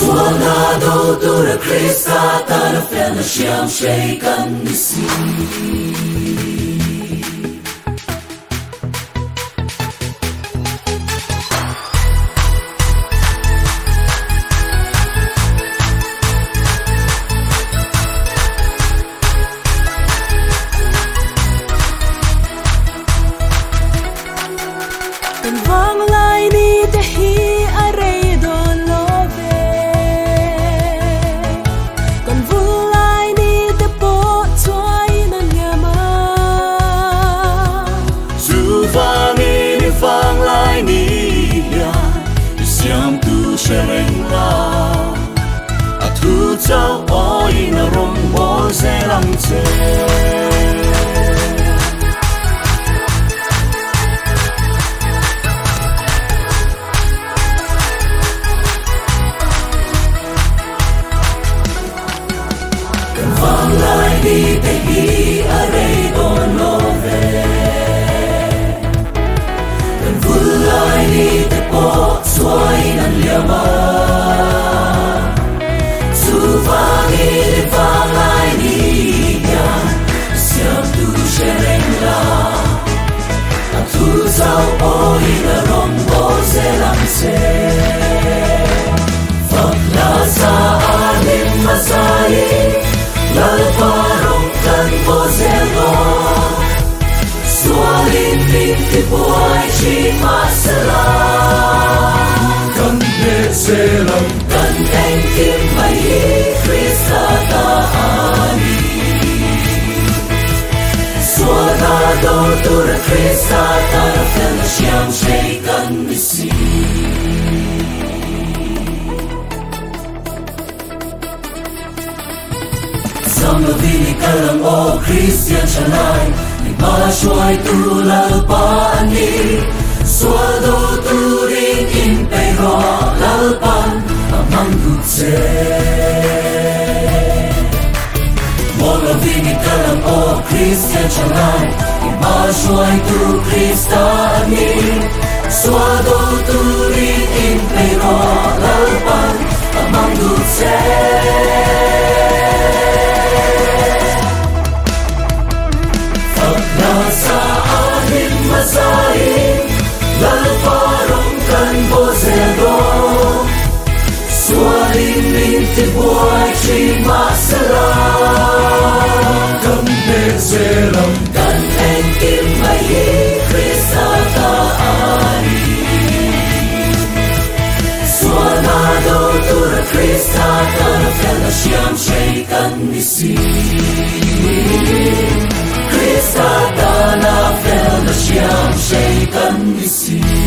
Suanado tura Krista ta na fel na siam shaken ni si. Vang lai ni te hi arei do love, kon vul lai ni te po tuai na nyama. Su vang lai ni ya, siam tu shereng la. A tu zao oi na rong bo se lang che. Vang lai ni te hi arei don love, kan vul lai ni te po suai nan liama. Su vang lai ni ya, siam tu shereng la. A tu zao oi na rong bo se lang se. Phật la sa alim masai. Lalparong kan po zelo, sualin min ti buai chi masala. Kan ne selam, kan eng kim mai Krista ta ani. Suanado tura Krista ta na fel na siam shaken ni si. Sama vini kalang o Christian shalai, ni ma shuai tu lalpa ani. Suado tu ring in pero lalpan amang dutse. Mola vini kalang o Christian shalai, ni ma shuai tu Krista ani. Suado tu ring in pero lalpan amang dutse. Nasa alim masai, lalparong kan bozelo. Sualin min ti buai chi masala. Kan ne selam, kan eng kim mai Krista ta ani. Suanado tura Krista ta na fel na siam shaken ni si. Krista ta na fel na siam shaken ni si.